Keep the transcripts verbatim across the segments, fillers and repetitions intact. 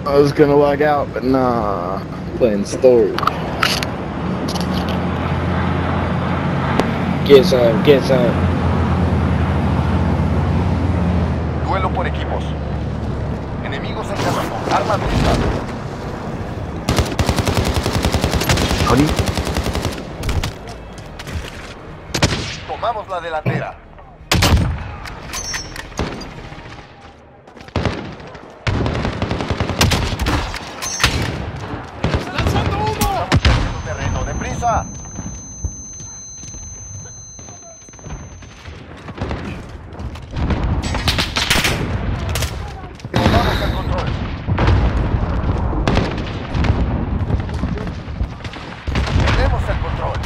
I was gonna log out, but nah. Playing storage. Get some, get some. Duelo por equipos. Enemigos en terreno. Armas listas. Howdy. Tomamos la delantera. ¡Lanzando humo! Estamos perdiendo terreno. ¡Deprisa! Tomamos el control. Tenemos el control.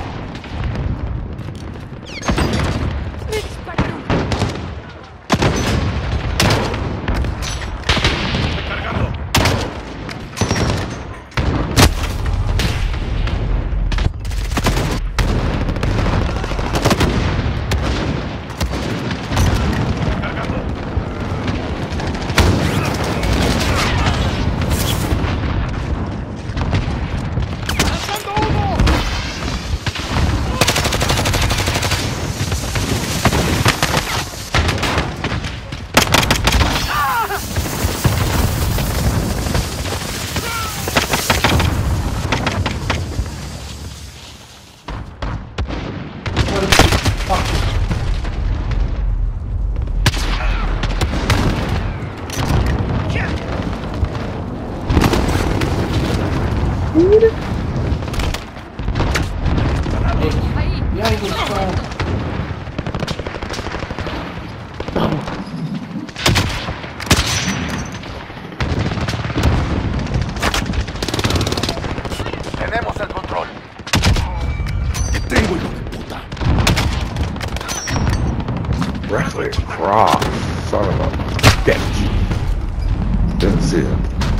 ¡Recargando! ¡Lanzando humo! Tenemos el control. ¡Tengo hijo de puta! Wrestler Cross. Son of a bitch. Didn't see him.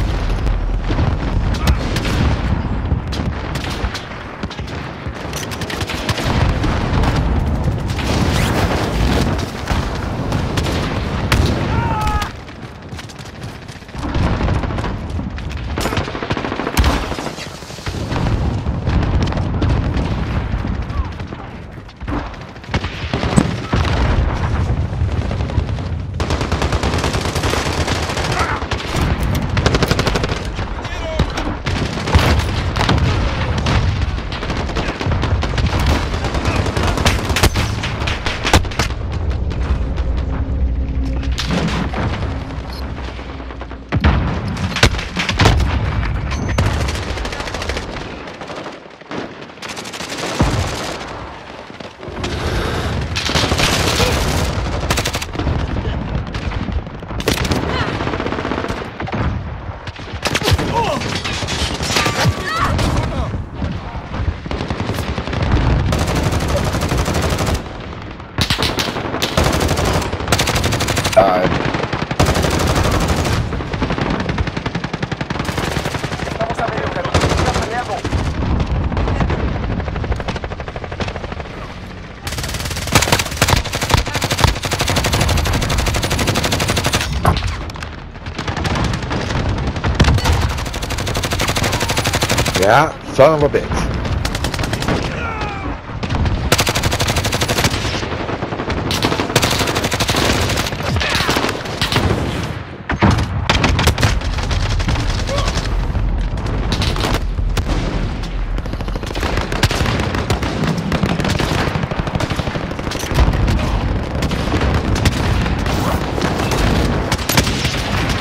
Died. Estamos a medio camino. Están peleando. Yeah, son of a bitch.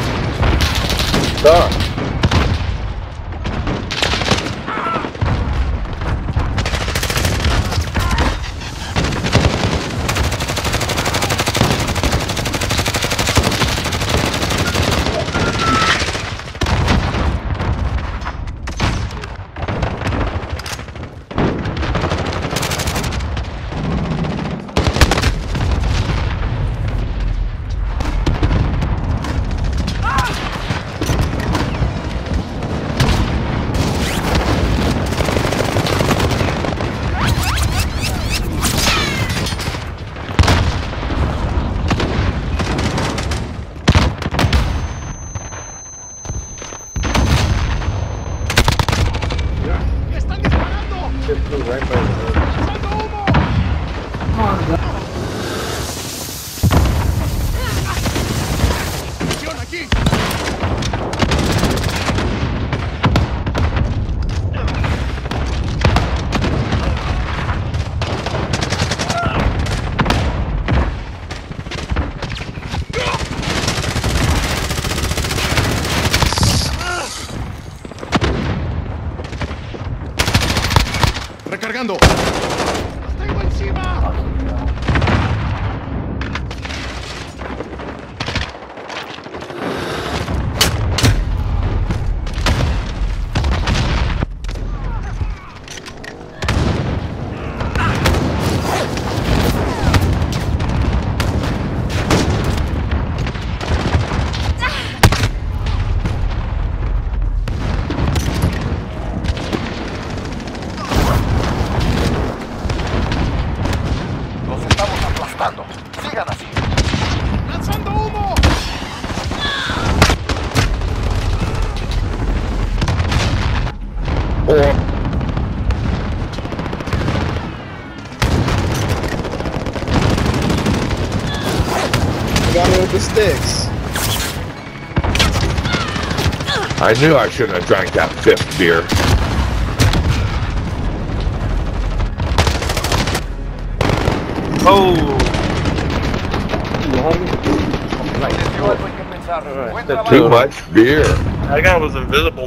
Done. Misión aquí. Recargando. ¡Los tengo encima! Los estamos aplastando. Sigan así. ¡Lanzando humo! Oh, Got me with the sticks. I knew I shouldn't have drank that fifth beer. Oh, Les dio algo en que pensar. Buen trabajo. Too much beer. that guy was invisible.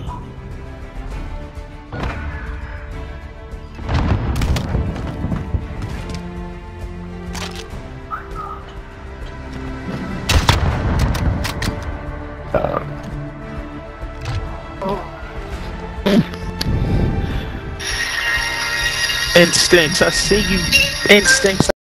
Instincts, I see you. Instincts.